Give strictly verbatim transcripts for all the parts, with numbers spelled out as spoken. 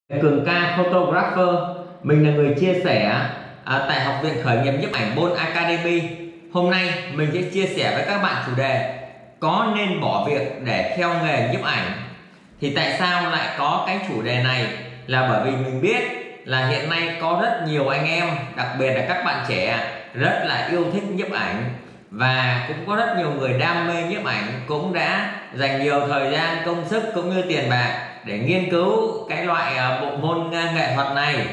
Cường Ca Photographer, mình là người chia sẻ à, tại Học viện Khởi nghiệp Nhiếp ảnh Bold Academy. Hôm nay mình sẽ chia sẻ với các bạn chủ đề có nên bỏ việc để theo nghề nhiếp ảnh. Thì tại sao lại có cái chủ đề này? Là bởi vì mình biết là hiện nay có rất nhiều anh em, đặc biệt là các bạn trẻ, rất là yêu thích nhiếp ảnh, và cũng có rất nhiều người đam mê nhiếp ảnh, cũng đã dành nhiều thời gian, công sức cũng như tiền bạc để nghiên cứu cái loại bộ môn nghệ thuật này.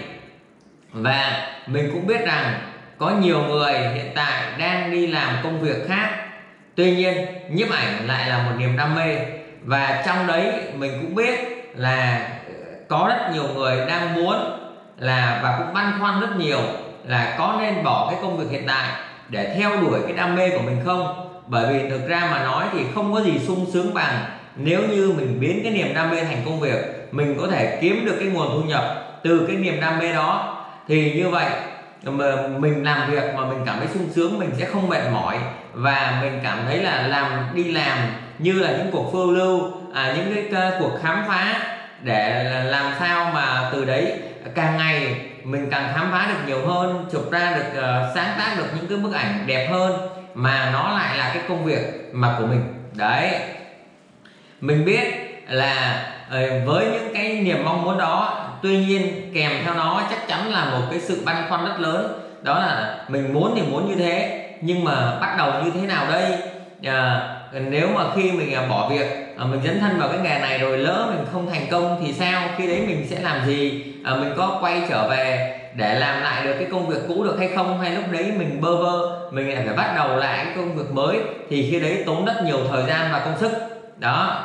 Và mình cũng biết rằng có nhiều người hiện tại đang đi làm công việc khác, tuy nhiên nhiếp ảnh lại là một niềm đam mê. Và trong đấy mình cũng biết là có rất nhiều người đang muốn là và cũng băn khoăn rất nhiều là có nên bỏ cái công việc hiện tại để theo đuổi cái đam mê của mình không. Bởi vì thực ra mà nói thì không có gì sung sướng bằng nếu như mình biến cái niềm đam mê thành công việc, mình có thể kiếm được cái nguồn thu nhập từ cái niềm đam mê đó. Thì như vậy mà mình làm việc mà mình cảm thấy sung sướng, mình sẽ không mệt mỏi, và mình cảm thấy là làm đi làm như là những cuộc phiêu lưu, à, những cái cuộc khám phá, để làm sao mà từ đấy càng ngày mình càng khám phá được nhiều hơn, chụp ra được uh, sáng tác được những cái bức ảnh đẹp hơn, mà nó lại là cái công việc mà của mình. Đấy, mình biết là uh, với những cái niềm mong muốn đó, tuy nhiên kèm theo nó chắc chắn là một cái sự băn khoăn rất lớn. Đó là mình muốn thì muốn như thế, nhưng mà bắt đầu như thế nào đây? À, nếu mà khi mình bỏ việc, à, mình dấn thân vào cái nghề này rồi lỡ mình không thành công thì sao? Khi đấy mình sẽ làm gì? À, mình có quay trở về để làm lại được cái công việc cũ được hay không? Hay lúc đấy mình bơ vơ, mình lại phải bắt đầu lại cái công việc mới, thì khi đấy tốn rất nhiều thời gian và công sức. Đó.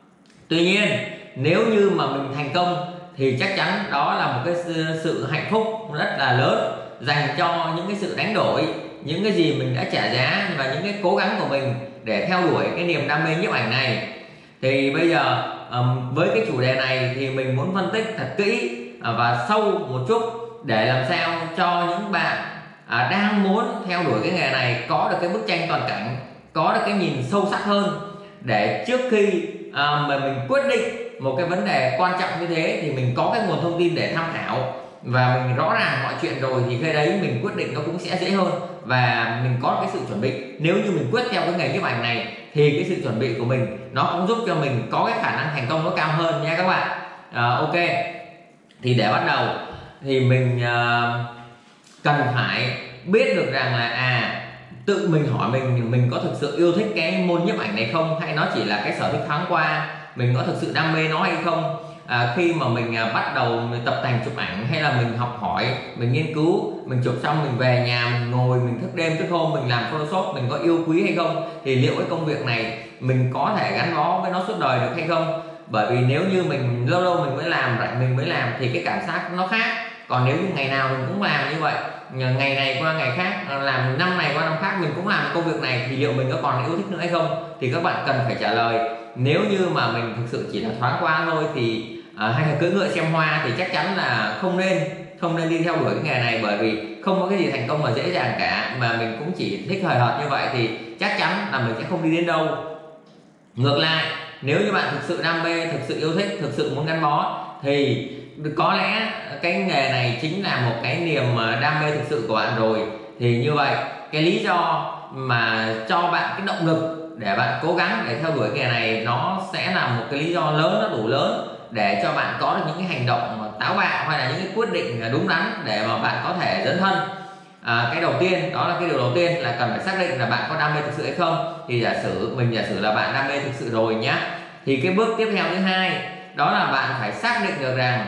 Tuy nhiên nếu như mà mình thành công thì chắc chắn đó là một cái sự hạnh phúc rất là lớn, dành cho những cái sự đánh đổi, những cái gì mình đã trả giá và những cái cố gắng của mình để theo đuổi cái niềm đam mê nhiếp ảnh này. Thì bây giờ với cái chủ đề này thì mình muốn phân tích thật kỹ và sâu một chút, để làm sao cho những bạn đang muốn theo đuổi cái nghề này có được cái bức tranh toàn cảnh, có được cái nhìn sâu sắc hơn, để trước khi mà mình quyết định một cái vấn đề quan trọng như thế thì mình có cái nguồn thông tin để tham khảo, và mình rõ ràng mọi chuyện rồi thì khi đấy mình quyết định nó cũng sẽ dễ hơn, và mình có cái sự chuẩn bị. Nếu như mình quyết theo cái nghề nhiếp ảnh này thì cái sự chuẩn bị của mình nó cũng giúp cho mình có cái khả năng thành công nó cao hơn nha các bạn. à, ok, thì để bắt đầu thì mình uh, cần phải biết được rằng là à tự mình hỏi mình mình có thực sự yêu thích cái môn nhiếp ảnh này không, hay nó chỉ là cái sở thích thoáng qua, mình có thực sự đam mê nó hay không. À, khi mà mình à, bắt đầu mình tập tành chụp ảnh, hay là mình học hỏi, mình nghiên cứu, mình chụp xong mình về nhà mình ngồi mình thức đêm thức hôm mình làm Photoshop, mình có yêu quý hay không, thì liệu cái công việc này mình có thể gắn bó với nó suốt đời được hay không. Bởi vì nếu như mình lâu lâu mình mới làm, rảnh mình mới làm thì cái cảm giác nó khác. Còn nếu như ngày nào mình cũng làm như vậy, ngày này qua ngày khác, làm năm này qua năm khác mình cũng làm công việc này, thì liệu mình có còn yêu thích nữa hay không? Thì các bạn cần phải trả lời. Nếu như mà mình thực sự chỉ là thoáng qua thôi thì à, hay là cưỡi ngựa xem hoa thì chắc chắn là không nên không nên đi theo đuổi cái nghề này, bởi vì không có cái gì thành công mà dễ dàng cả, mà mình cũng chỉ thích hời hợt như vậy thì chắc chắn là mình sẽ không đi đến đâu. Ngược lại, nếu như bạn thực sự đam mê, thực sự yêu thích, thực sự muốn gắn bó, thì có lẽ cái nghề này chính là một cái niềm đam mê thực sự của bạn rồi. Thì như vậy cái lý do mà cho bạn cái động lực để bạn cố gắng để theo đuổi nghề này, nó sẽ là một cái lý do lớn, nó đủ lớn để cho bạn có được những cái hành động táo bạo, hay là những cái quyết định đúng đắn để mà bạn có thể dấn thân. À, cái đầu tiên, đó là cái điều đầu tiên là cần phải xác định là bạn có đam mê thực sự hay không. Thì giả sử mình giả sử là bạn đam mê thực sự rồi nhá, thì cái bước tiếp theo thứ hai đó là bạn phải xác định được rằng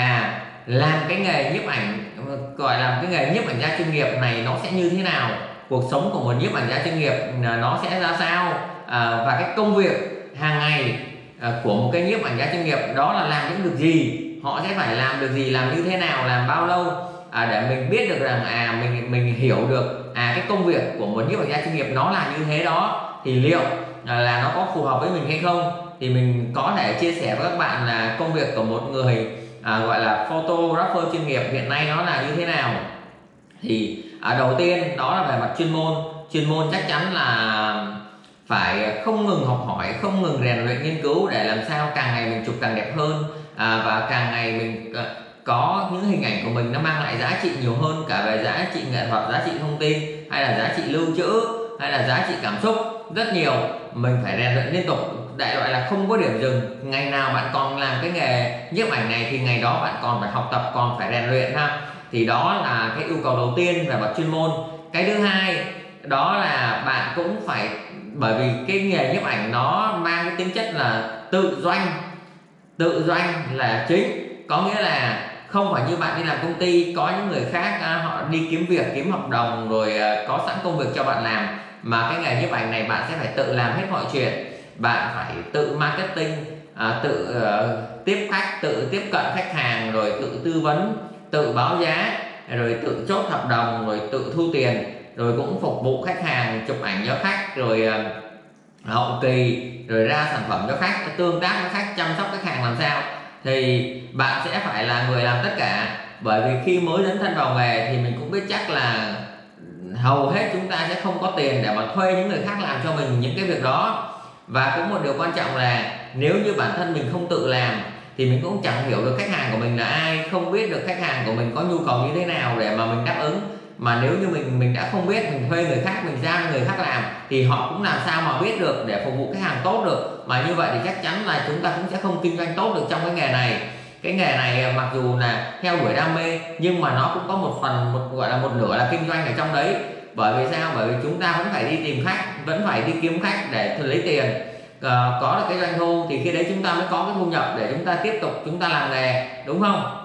à làm cái nghề nhiếp ảnh, gọi là cái nghề nhiếp ảnh gia chuyên nghiệp này nó sẽ như thế nào, cuộc sống của một nhiếp ảnh gia chuyên nghiệp nó sẽ ra sao, à, và cái công việc hàng ngày à, của một cái nhiếp ảnh gia chuyên nghiệp đó là làm những việc gì, họ sẽ phải làm được gì, làm như thế nào, làm bao lâu, à, để mình biết được rằng à mình mình hiểu được à cái công việc của một nhiếp ảnh gia chuyên nghiệp nó là như thế đó, thì liệu à, là nó có phù hợp với mình hay không. Thì mình có thể chia sẻ với các bạn là công việc của một người à, gọi là photographer chuyên nghiệp hiện nay nó là như thế nào. Thì à, đầu tiên đó là về mặt chuyên môn. Chuyên môn chắc chắn là phải không ngừng học hỏi, không ngừng rèn luyện nghiên cứu, để làm sao càng ngày mình chụp càng đẹp hơn, à, và càng ngày mình à, có những hình ảnh của mình nó mang lại giá trị nhiều hơn, cả về giá trị nghệ thuật, giá trị thông tin, hay là giá trị lưu trữ, hay là giá trị cảm xúc, rất nhiều. Mình phải rèn luyện liên tục, đại loại là không có điểm dừng. Ngày nào bạn còn làm cái nghề nhiếp ảnh này thì ngày đó bạn còn phải học tập, còn phải rèn luyện ha. Thì đó là cái yêu cầu đầu tiên về mặt chuyên môn. Cái thứ hai đó là bạn cũng phải, bởi vì cái nghề nhiếp ảnh nó mang cái tính chất là tự doanh, tự doanh là chính, có nghĩa là không phải như bạn đi làm công ty có những người khác à, họ đi kiếm việc, kiếm hợp đồng rồi à, có sẵn công việc cho bạn làm, mà cái nghề nhiếp ảnh này bạn sẽ phải tự làm hết mọi chuyện. Bạn phải tự marketing, à, tự uh, tiếp khách, tự tiếp cận khách hàng, rồi tự tư vấn, tự báo giá, rồi tự chốt hợp đồng, rồi tự thu tiền, rồi cũng phục vụ khách hàng, chụp ảnh cho khách, rồi uh, hậu kỳ, rồi ra sản phẩm cho khách, tương tác với khách, chăm sóc khách hàng làm sao. Thì bạn sẽ phải là người làm tất cả. Bởi vì khi mới dấn thân vào nghề thì mình cũng biết chắc là hầu hết chúng ta sẽ không có tiền để mà thuê những người khác làm cho mình những cái việc đó. Và cũng một điều quan trọng là nếu như bản thân mình không tự làm thì mình cũng chẳng hiểu được khách hàng của mình là ai, không biết được khách hàng của mình có nhu cầu như thế nào để mà mình đáp ứng. Mà nếu như mình mình đã không biết, mình thuê người khác, mình giao người khác làm thì họ cũng làm sao mà biết được để phục vụ khách hàng tốt được. Mà như vậy thì chắc chắn là chúng ta cũng sẽ không kinh doanh tốt được trong cái nghề này. Cái nghề này mặc dù là theo đuổi đam mê nhưng mà nó cũng có một phần, một gọi là một nửa là kinh doanh ở trong đấy. Bởi vì sao? Bởi vì chúng ta vẫn phải đi tìm khách, vẫn phải đi kiếm khách để lấy tiền, à, có được cái doanh thu thì khi đấy chúng ta mới có cái thu nhập để chúng ta tiếp tục chúng ta làm nghề, đúng không?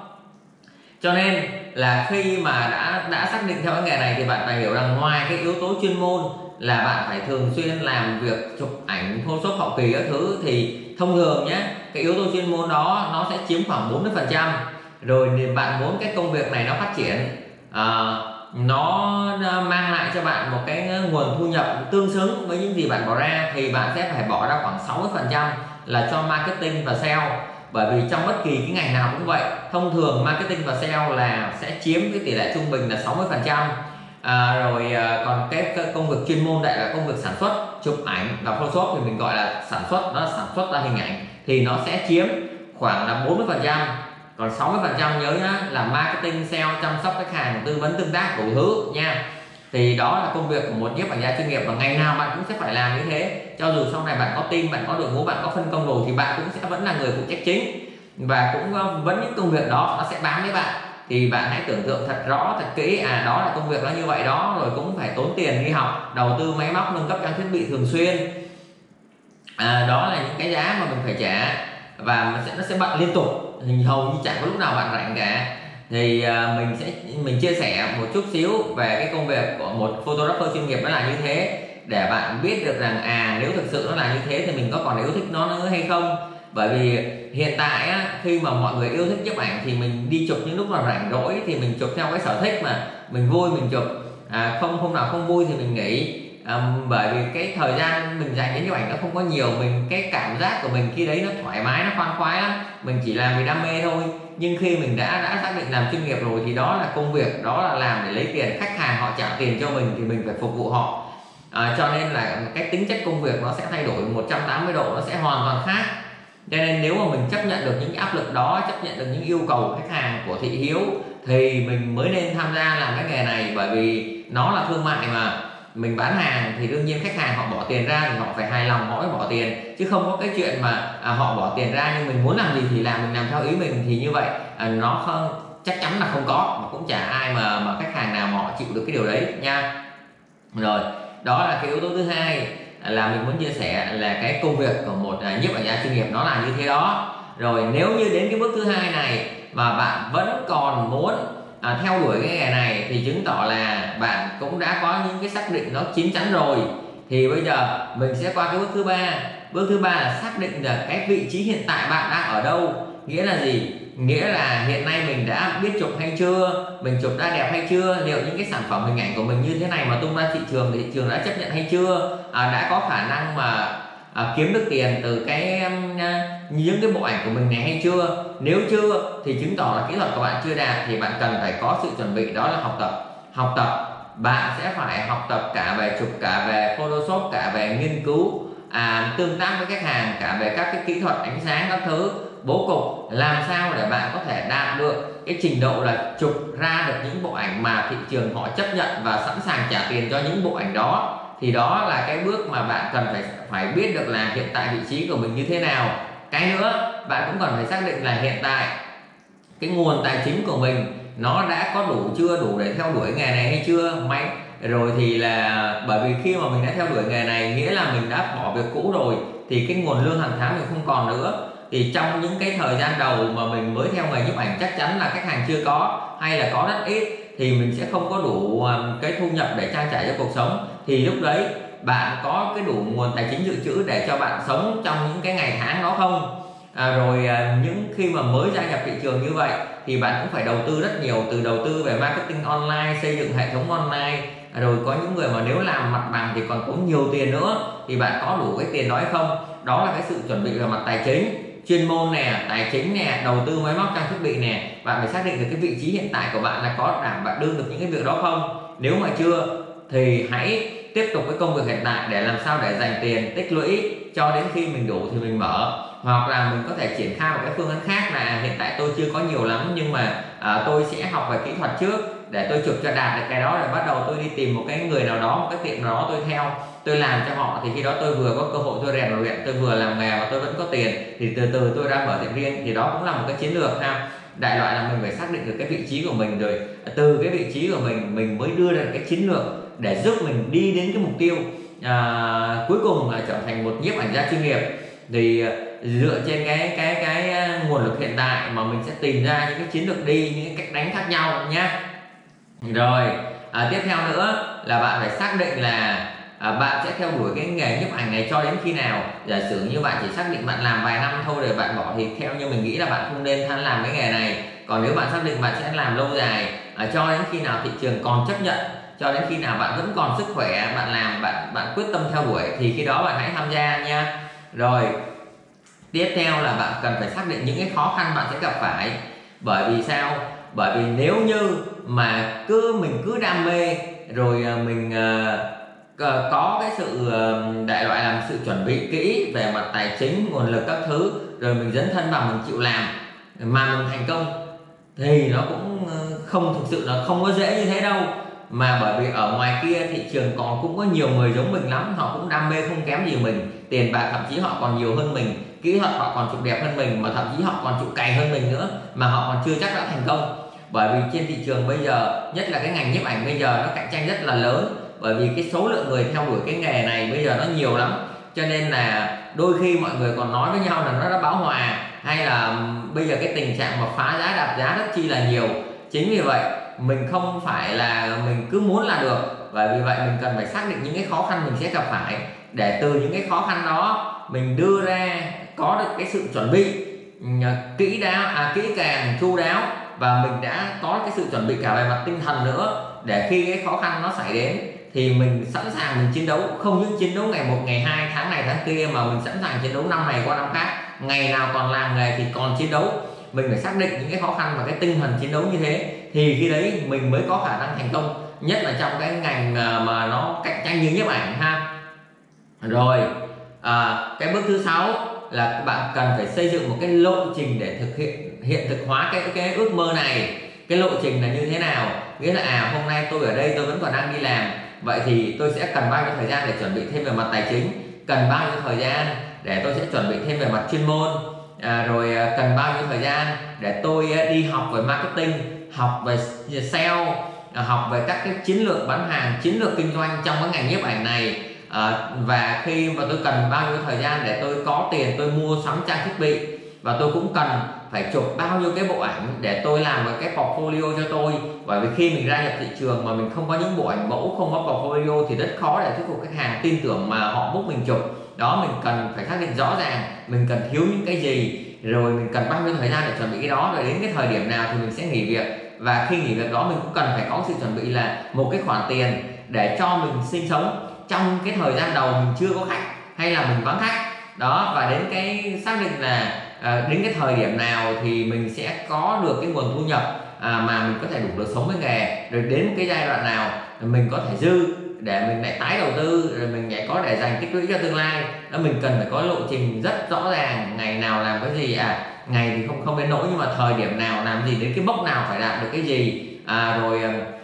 Cho nên là khi mà đã đã xác định theo cái nghề này thì bạn phải hiểu rằng ngoài cái yếu tố chuyên môn là bạn phải thường xuyên làm việc chụp ảnh, Photoshop hậu kỳ các thứ, thì thông thường nhé, cái yếu tố chuyên môn đó nó sẽ chiếm khoảng bốn mươi phần trăm. Rồi thì bạn muốn cái công việc này nó phát triển, à, nó mang lại cho bạn một cái nguồn thu nhập tương xứng với những gì bạn bỏ ra, thì bạn sẽ phải bỏ ra khoảng sáu mươi phần trăm là cho marketing và sale. Bởi vì trong bất kỳ cái ngành nào cũng vậy, thông thường marketing và sale là sẽ chiếm cái tỷ lệ trung bình là sáu mươi phần trăm. À, rồi à, còn cái, cái công việc chuyên môn đại là công việc sản xuất, chụp ảnh và Photoshop thì mình gọi là sản xuất, nó sản xuất ra hình ảnh thì nó sẽ chiếm khoảng là bốn mươi phần trăm. Còn sáu mươi phần trăm nhớ nhá, là marketing, sale, chăm sóc khách hàng, tư vấn, tương tác đủ thứ nha. Thì đó là công việc của một nhiếp ảnh gia chuyên nghiệp, và ngày nào bạn cũng sẽ phải làm như thế. Cho dù sau này bạn có team, bạn có đội ngũ, bạn có phân công rồi thì bạn cũng sẽ vẫn là người phụ trách chính, và cũng vẫn những công việc đó nó sẽ bám với bạn. Thì bạn hãy tưởng tượng thật rõ, thật kỹ, à đó là công việc nó như vậy đó, rồi cũng phải tốn tiền đi học, đầu tư máy móc, nâng cấp trang thiết bị thường xuyên, à, đó là những cái giá mà mình phải trả, và nó sẽ, nó sẽ bận liên tục, hầu như chẳng có lúc nào bạn rảnh cả. Thì uh, mình sẽ mình chia sẻ một chút xíu về cái công việc của một photographer chuyên nghiệp nó là như thế, để bạn biết được rằng à nếu thực sự nó là như thế thì mình có còn yêu thích nó nữa hay không. Bởi vì hiện tại á, khi mà mọi người yêu thích nhiếp ảnh thì mình đi chụp những lúc mà rảnh rỗi thì mình chụp theo cái sở thích, mà mình vui mình chụp, à, không hôm nào không vui thì mình nghỉ. À, bởi vì cái thời gian mình dành đến nhiếp ảnh nó không có nhiều, mình cái cảm giác của mình khi đấy nó thoải mái, nó khoan khoái lắm, mình chỉ làm vì đam mê thôi. Nhưng khi mình đã đã xác định làm chuyên nghiệp rồi thì đó là công việc, đó là làm để lấy tiền, khách hàng họ trả tiền cho mình thì mình phải phục vụ họ, à, cho nên là cái tính chất công việc nó sẽ thay đổi một trăm tám mươi độ, nó sẽ hoàn toàn khác. Cho nên nếu mà mình chấp nhận được những cái áp lực đó, chấp nhận được những yêu cầu khách hàng của thị hiếu thì mình mới nên tham gia làm cái nghề này. Bởi vì nó là thương mại mà, mình bán hàng thì đương nhiên khách hàng họ bỏ tiền ra thì họ phải hài lòng, họ mới bỏ tiền, chứ không có cái chuyện mà à, họ bỏ tiền ra nhưng mình muốn làm gì thì làm, mình làm theo ý mình, thì như vậy à, nó không, chắc chắn là không có, mà cũng chả ai mà mà khách hàng nào mà họ chịu được cái điều đấy nha. Rồi đó là cái yếu tố thứ hai là mình muốn chia sẻ, là cái công việc của một à, nhiếp ảnh gia chuyên nghiệp nó là như thế đó. Rồi nếu như đến cái bước thứ hai này mà bạn vẫn còn muốn À, theo đuổi cái nghề này thì chứng tỏ là bạn cũng đã có những cái xác định nó chín chắn rồi. Thì bây giờ mình sẽ qua cái bước thứ ba. Bước thứ ba là xác định được cái vị trí hiện tại bạn đang ở đâu. Nghĩa là gì? Nghĩa là hiện nay mình đã biết chụp hay chưa, mình chụp đã đẹp hay chưa, liệu những cái sản phẩm hình ảnh của mình như thế này mà tung ra thị trường thì thị trường đã chấp nhận hay chưa, à, đã có khả năng mà À, kiếm được tiền từ cái um, những cái bộ ảnh của mình này hay chưa. Nếu chưa thì chứng tỏ là kỹ thuật của bạn chưa đạt, thì bạn cần phải có sự chuẩn bị, đó là học tập. Học tập bạn sẽ phải học tập cả về chụp, cả về Photoshop, cả về nghiên cứu, à, tương tác với khách hàng, cả về các cái kỹ thuật ánh sáng các thứ. bố cục, làm sao để bạn có thể đạt được cái trình độ là chụp ra được những bộ ảnh mà thị trường họ chấp nhận và sẵn sàng trả tiền cho những bộ ảnh đó. Thì đó là cái bước mà bạn cần phải phải biết được là hiện tại vị trí của mình như thế nào. Cái nữa bạn cũng cần phải xác định là hiện tại cái nguồn tài chính của mình nó đã có đủ chưa, đủ để theo đuổi nghề này hay chưa. May rồi thì là bởi vì khi mà mình đã theo đuổi nghề này nghĩa là mình đã bỏ việc cũ rồi, thì cái nguồn lương hàng tháng mình không còn nữa. Thì trong những cái thời gian đầu mà mình mới theo nghề nhiếp ảnh, chắc chắn là khách hàng chưa có hay là có rất ít, thì mình sẽ không có đủ cái thu nhập để trang trải cho cuộc sống. Thì lúc đấy bạn có cái đủ nguồn tài chính dự trữ để cho bạn sống trong những cái ngày tháng đó không? À, rồi à, những khi mà mới gia nhập thị trường như vậy thì bạn cũng phải đầu tư rất nhiều, từ đầu tư về marketing online, xây dựng hệ thống online, à, rồi có những người mà nếu làm mặt bằng thì còn tốn nhiều tiền nữa, thì bạn có đủ cái tiền đó hay không? Đó là cái sự chuẩn bị về mặt tài chính, chuyên môn nè, tài chính nè, đầu tư máy móc trang thiết bị nè. Bạn phải xác định được cái vị trí hiện tại của bạn là có đảm bảo đương được những cái việc đó không. Nếu mà chưa thì hãy tiếp tục với công việc hiện tại để làm sao để dành tiền tích lũy cho đến khi mình đủ thì mình mở. Hoặc là mình có thể triển khai một cái phương án khác là hiện tại tôi chưa có nhiều lắm, nhưng mà à, tôi sẽ học về kỹ thuật trước để tôi chụp cho đạt được cái đó, rồi bắt đầu tôi đi tìm một cái người nào đó, một cái tiệm nào đó tôi theo, tôi làm cho họ. Thì khi đó tôi vừa có cơ hội tôi rèn luyện, tôi vừa làm nghề và tôi vẫn có tiền, thì từ từ tôi ra mở tiệm riêng. Thì đó cũng là một cái chiến lược ha. Đại loại là mình phải xác định được cái vị trí của mình, rồi từ cái vị trí của mình mình mới đưa ra cái chiến lược để giúp mình đi đến cái mục tiêu à, cuối cùng là trở thành một nhiếp ảnh gia chuyên nghiệp. Thì dựa trên cái cái cái nguồn lực hiện tại mà mình sẽ tìm ra những cái chiến lược đi, những cái cách đánh khác nhau nhé. Rồi à, tiếp theo nữa là bạn phải xác định là à, bạn sẽ theo đuổi cái nghề nhiếp ảnh này cho đến khi nào. Giả sử như bạn chỉ xác định bạn làm vài năm thôi rồi bạn bỏ, thì theo như mình nghĩ là bạn không nên tham làm cái nghề này. Còn nếu bạn xác định bạn sẽ làm lâu dài à, cho đến khi nào thị trường còn chấp nhận, cho đến khi nào bạn vẫn còn sức khỏe, bạn làm, bạn bạn quyết tâm theo đuổi, thì khi đó bạn hãy tham gia nha. Rồi tiếp theo là bạn cần phải xác định những cái khó khăn bạn sẽ gặp phải. Bởi vì sao? Bởi vì nếu như mà cứ mình cứ đam mê rồi mình uh, có cái sự uh, đại loại làm sự chuẩn bị kỹ về mặt tài chính, nguồn lực các thứ, rồi mình dấn thân vào mình chịu làm mà mình thành công, thì nó cũng không thực sự là không có dễ như thế đâu. Mà bởi vì ở ngoài kia thị trường còn cũng có nhiều người giống mình lắm, họ cũng đam mê không kém gì mình, tiền bạc thậm chí họ còn nhiều hơn mình, kỹ thuật họ còn chụp đẹp hơn mình, mà thậm chí họ còn chụp cày hơn mình nữa, mà họ còn chưa chắc đã thành công. Bởi vì trên thị trường bây giờ, nhất là cái ngành nhiếp ảnh bây giờ, nó cạnh tranh rất là lớn. Bởi vì cái số lượng người theo đuổi cái nghề này bây giờ nó nhiều lắm, cho nên là đôi khi mọi người còn nói với nhau là nó đã bão hòa, hay là bây giờ cái tình trạng mà phá giá đạp giá rất chi là nhiều. Chính vì vậy mình không phải là mình cứ muốn là được, bởi vì vậy mình cần phải xác định những cái khó khăn mình sẽ gặp phải, để từ những cái khó khăn đó mình đưa ra có được cái sự chuẩn bị kỹ đáo, à, kỹ càng chu đáo, và mình đã có cái sự chuẩn bị cả về mặt tinh thần nữa, để khi cái khó khăn nó xảy đến thì mình sẵn sàng mình chiến đấu. Không những chiến đấu ngày một, ngày hai, tháng này tháng kia, mà mình sẵn sàng chiến đấu năm này qua năm khác, ngày nào còn làm nghề thì còn chiến đấu. Mình phải xác định những cái khó khăn và cái tinh thần chiến đấu như thế, thì khi đấy mình mới có khả năng thành công, nhất là trong cái ngành mà nó cạnh tranh như nhiếp ảnh ha. Rồi à, cái bước thứ sáu là bạn cần phải xây dựng một cái lộ trình để thực hiện hiện thực hóa cái cái ước mơ này. Cái lộ trình là như thế nào? Nghĩa là à hôm nay tôi ở đây tôi vẫn còn đang đi làm, vậy thì tôi sẽ cần bao nhiêu thời gian để chuẩn bị thêm về mặt tài chính, cần bao nhiêu thời gian để tôi sẽ chuẩn bị thêm về mặt chuyên môn, à, rồi cần bao nhiêu thời gian để tôi đi học về marketing, học về sale, học về các cái chiến lược bán hàng, chiến lược kinh doanh trong cái ngành nhiếp ảnh này. À, và khi mà tôi cần bao nhiêu thời gian để tôi có tiền tôi mua sắm trang thiết bị, và tôi cũng cần phải chụp bao nhiêu cái bộ ảnh để tôi làm một cái portfolio cho tôi. Bởi vì khi mình ra nhập thị trường mà mình không có những bộ ảnh mẫu, không có portfolio thì rất khó để thuyết phục khách hàng tin tưởng mà họ book mình chụp. Đó, mình cần phải xác định rõ ràng mình cần thiếu những cái gì, rồi mình cần bao nhiêu thời gian để chuẩn bị cái đó, rồi đến cái thời điểm nào thì mình sẽ nghỉ việc. Và khi nghỉ việc đó mình cũng cần phải có sự chuẩn bị là một cái khoản tiền để cho mình sinh sống trong cái thời gian đầu mình chưa có khách hay là mình vắng khách đó. Và đến cái xác định là à, đến cái thời điểm nào thì mình sẽ có được cái nguồn thu nhập à, mà mình có thể đủ được sống với nghề, rồi đến cái giai đoạn nào mình có thể dư để mình lại tái đầu tư, rồi mình lại có để dành tích lũy cho tương lai. Đó, mình cần phải có lộ trình rất rõ ràng, ngày nào làm cái gì, à ngày thì không không đến nỗi, nhưng mà thời điểm nào làm gì, đến cái mốc nào phải đạt được cái gì, à, rồi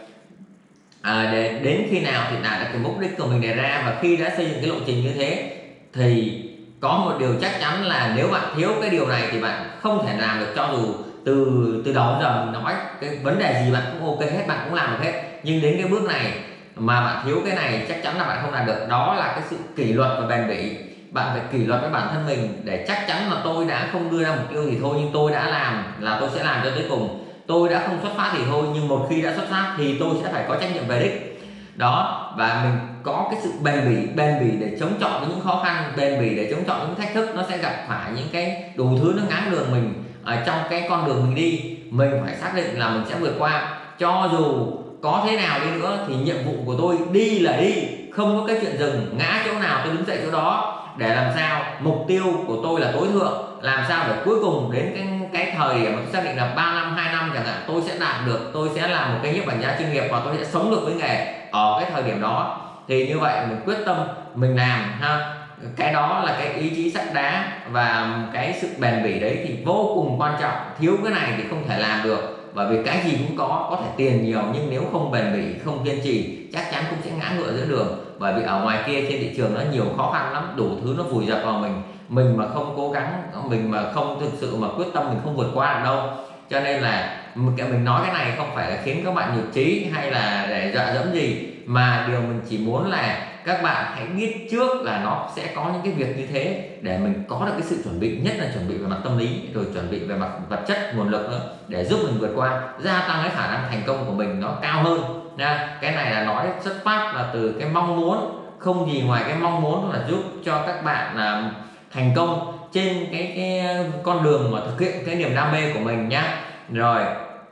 à, để đến khi nào thì đạt được cái mục đích của mình đề ra. Và khi đã xây dựng cái lộ trình như thế thì có một điều chắc chắn là nếu bạn thiếu cái điều này thì bạn không thể làm được, cho dù từ từ đầu đến giờ mình nói cái vấn đề gì bạn cũng ok hết, bạn cũng làm được hết, nhưng đến cái bước này mà bạn thiếu cái này chắc chắn là bạn không làm được. Đó là cái sự kỷ luật và bền bỉ. Bạn phải kỷ luật với bản thân mình để chắc chắn là tôi đã không đưa ra mục tiêu thì thôi, nhưng tôi đã làm là tôi sẽ làm cho tới cùng. Tôi đã không xuất phát thì thôi, nhưng một khi đã xuất phát thì tôi sẽ phải có trách nhiệm về đích. Đó, và mình có cái sự bền bỉ, bền bỉ để chống chọi với những khó khăn, bền bỉ để chống chọi những thách thức. Nó sẽ gặp phải những cái đủ thứ nó ngáng đường mình ở trong cái con đường mình đi. Mình phải xác định là mình sẽ vượt qua, cho dù có thế nào đi nữa thì nhiệm vụ của tôi đi là đi, không có cái chuyện dừng, ngã chỗ nào tôi đứng dậy chỗ đó, để làm sao mục tiêu của tôi là tối thượng, làm sao để cuối cùng đến cái cái thời điểm mà xác định là ba năm, hai năm chẳng hạn, tôi sẽ đạt được, tôi sẽ làm một cái nhiếp ảnh gia chuyên nghiệp và tôi sẽ sống được với nghề ở cái thời điểm đó. Thì như vậy mình quyết tâm mình làm ha, cái đó là cái ý chí sắt đá và cái sự bền bỉ đấy thì vô cùng quan trọng. Thiếu cái này thì không thể làm được, bởi vì cái gì cũng có có thể tiền nhiều, nhưng nếu không bền bỉ, không kiên trì chắc chắn cũng sẽ ngã ngựa giữa đường. Bởi vì ở ngoài kia trên thị trường nó nhiều khó khăn lắm, đủ thứ nó vùi dập vào mình, mình mà không cố gắng, mình mà không thực sự mà quyết tâm, mình không vượt qua được đâu. Cho nên là mình nói cái này không phải là khiến các bạn nhụt chí hay là để dọa dẫm gì, mà điều mình chỉ muốn là các bạn hãy biết trước là nó sẽ có những cái việc như thế, để mình có được cái sự chuẩn bị, nhất là chuẩn bị về mặt tâm lý, rồi chuẩn bị về mặt vật chất, nguồn lực nữa, để giúp mình vượt qua, gia tăng cái khả năng thành công của mình nó cao hơn nha. Cái này là nói xuất phát là từ cái mong muốn, không gì ngoài cái mong muốn là giúp cho các bạn là thành công trên cái cái con đường mà thực hiện cái niềm đam mê của mình nhá. Rồi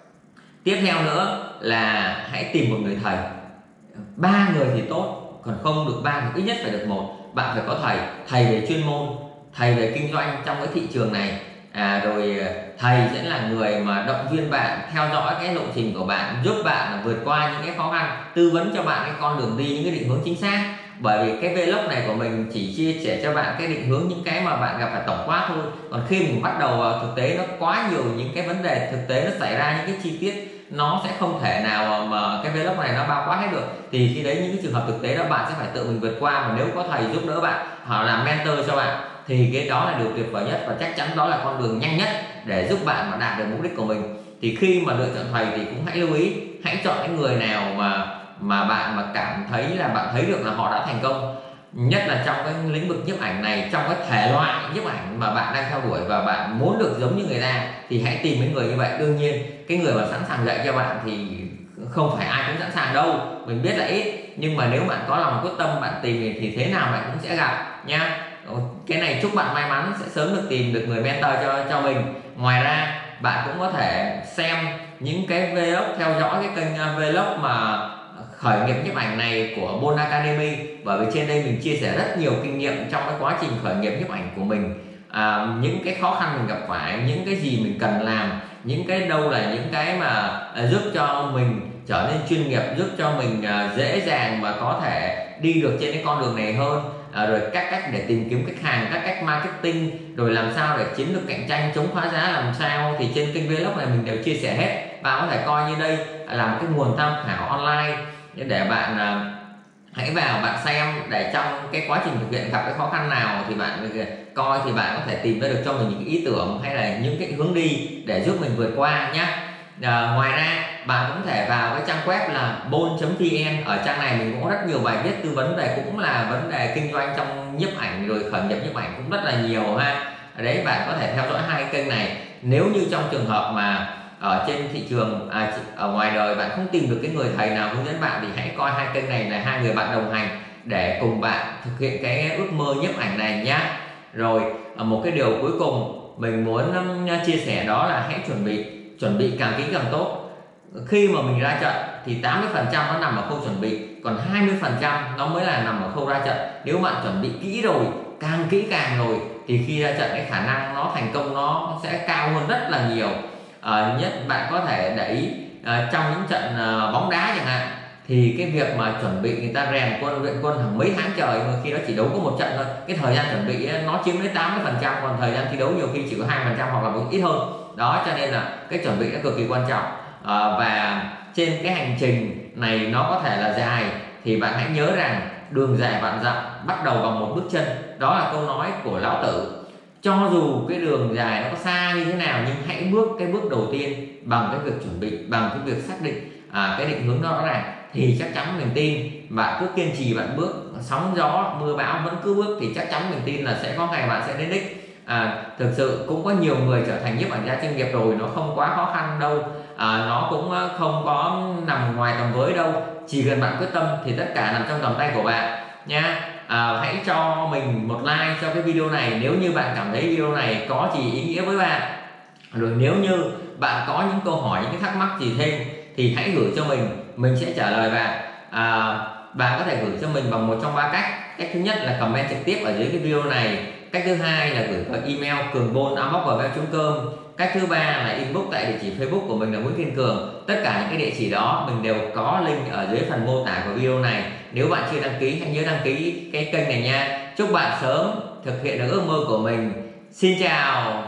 tiếp theo nữa là hãy tìm một người thầy. Ba người thì tốt, còn không được ba thì ít nhất phải được một. Bạn phải có thầy, thầy về chuyên môn, thầy về kinh doanh trong cái thị trường này, à, rồi thầy sẽ là người mà động viên bạn, theo dõi cái lộ trình của bạn, giúp bạn vượt qua những cái khó khăn, tư vấn cho bạn cái con đường đi, những cái định hướng chính xác. Bởi vì cái vlog này của mình chỉ chia sẻ cho bạn cái định hướng, những cái mà bạn gặp phải tổng quát thôi. Còn khi mình bắt đầu vào thực tế, nó quá nhiều những cái vấn đề thực tế nó xảy ra, những cái chi tiết nó sẽ không thể nào mà cái vlog này nó bao quát hết được. Thì khi đấy những cái trường hợp thực tế đó bạn sẽ phải tự mình vượt qua, và nếu có thầy giúp đỡ bạn, họ làm mentor cho bạn, thì cái đó là điều tuyệt vời nhất, và chắc chắn đó là con đường nhanh nhất để giúp bạn mà đạt được mục đích của mình. Thì khi mà lựa chọn thầy thì cũng hãy lưu ý, hãy chọn cái người nào mà mà bạn mà cảm thấy là bạn thấy được là họ đã thành công, nhất là trong cái lĩnh vực nhiếp ảnh này, trong cái thể loại nhiếp ảnh mà bạn đang theo đuổi và bạn muốn được giống như người ta, thì hãy tìm những người như vậy. Đương nhiên cái người mà sẵn sàng dạy cho bạn thì không phải ai cũng sẵn sàng đâu, mình biết là ít, nhưng mà nếu bạn có lòng quyết tâm, bạn tìm thì thế nào bạn cũng sẽ gặp nha. Cái này chúc bạn may mắn sẽ sớm được tìm được người mentor cho cho mình. Ngoài ra bạn cũng có thể xem những cái vlog, theo dõi cái kênh vlog mà khởi nghiệp nhiếp ảnh này của Bold Academy, bởi vì trên đây mình chia sẻ rất nhiều kinh nghiệm trong cái quá trình khởi nghiệp nhiếp ảnh của mình, à, những cái khó khăn mình gặp phải, những cái gì mình cần làm, những cái đâu là những cái mà à, giúp cho mình trở nên chuyên nghiệp, giúp cho mình à, dễ dàng mà có thể đi được trên cái con đường này hơn, à, rồi các cách để tìm kiếm khách hàng, các cách marketing, rồi làm sao để chiến lược cạnh tranh, chống phá giá làm sao, thì trên kênh vlog này mình đều chia sẻ hết. Bạn có thể coi như đây là một cái nguồn tham khảo online để bạn à, hãy vào bạn xem, để trong cái quá trình thực hiện gặp cái khó khăn nào thì bạn coi, thì bạn có thể tìm ra được cho mình những ý tưởng hay là những cái hướng đi để giúp mình vượt qua nhé. À, ngoài ra bạn cũng thể vào cái trang web là bold chấm vn. Ở trang này mình cũng có rất nhiều bài viết tư vấn về cũng là vấn đề kinh doanh trong nhiếp ảnh, rồi khởi nghiệp nhiếp ảnh cũng rất là nhiều ha. Ở đấy bạn có thể theo dõi hai kênh này. Nếu như trong trường hợp mà ở trên thị trường, à, ở ngoài đời bạn không tìm được cái người thầy nào hướng dẫn bạn, thì hãy coi hai kênh này là hai người bạn đồng hành để cùng bạn thực hiện cái ước mơ nhiếp ảnh này nhá. Rồi một cái điều cuối cùng mình muốn chia sẻ đó là hãy chuẩn bị chuẩn bị càng kỹ càng tốt. Khi mà mình ra trận thì tám mươi phần trăm nó nằm ở khâu chuẩn bị, còn hai mươi phần trăm nó mới là nằm ở khâu ra trận. Nếu bạn chuẩn bị kỹ rồi, càng kỹ càng rồi, thì khi ra trận cái khả năng nó thành công nó sẽ cao hơn rất là nhiều. À, nhất bạn có thể để ý à, trong những trận à, bóng đá chẳng hạn, thì cái việc mà chuẩn bị người ta rèn quân luyện quân hàng mấy tháng trời mà khi đó chỉ đấu có một trận thôi, cái thời gian chuẩn bị nó chiếm đến tám mươi phần trăm, còn thời gian thi đấu nhiều khi chỉ có hai phần trăm hoặc là ít hơn đó, cho nên là cái chuẩn bị nó cực kỳ quan trọng. À, và trên cái hành trình này nó có thể là dài thì bạn hãy nhớ rằng đường dài vạn dặm bắt đầu bằng một bước chân, đó là câu nói của lão tử. Cho dù cái đường dài nó có xa như thế nào nhưng hãy bước cái bước đầu tiên bằng cái việc chuẩn bị, bằng cái việc xác định à, cái định hướng nó rõ ràng, thì chắc chắn mình tin bạn cứ kiên trì bạn bước, sóng gió mưa bão vẫn cứ bước, thì chắc chắn mình tin là sẽ có ngày bạn sẽ đến đích. À, thực sự cũng có nhiều người trở thành nhiếp ảnh gia chuyên nghiệp rồi, nó không quá khó khăn đâu, à, nó cũng không có nằm ngoài tầm với đâu, chỉ cần bạn quyết tâm thì tất cả nằm trong tầm tay của bạn nha. À, hãy cho mình một like cho cái video này nếu như bạn cảm thấy video này có gì ý nghĩa với bạn. Rồi nếu như bạn có những câu hỏi, những cái thắc mắc gì thêm thì hãy gửi cho mình, mình sẽ trả lời bạn. À, bạn có thể gửi cho mình bằng một trong ba cách. Cách thứ nhất là comment trực tiếp ở dưới cái video này. Cách thứ hai là gửi qua email cường a móc gmail chấm com. Cách thứ ba là inbox tại địa chỉ Facebook của mình là Nguyễn Kiên Cường. Tất cả những cái địa chỉ đó mình đều có link ở dưới phần mô tả của video này. Nếu bạn chưa đăng ký hãy nhớ đăng ký cái kênh này nha. Chúc bạn sớm thực hiện được ước mơ của mình. Xin chào.